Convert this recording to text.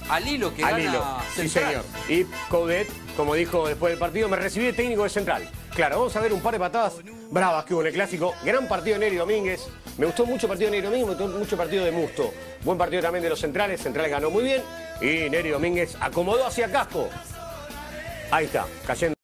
Al hilo que Al gana hilo, sí Central. señor. Y Coudet, como dijo después del partido, me recibí de técnico de Central. Claro, vamos a ver un par de patadas bravas que hubo en el Clásico. Gran partido de Neri Domínguez. Me gustó mucho el partido de Neri Domínguez, me gustó mucho el partido de Musto. Buen partido también de los Centrales. Centrales ganó muy bien. Y Neri Domínguez acomodó hacia Casco. Ahí está, cayendo.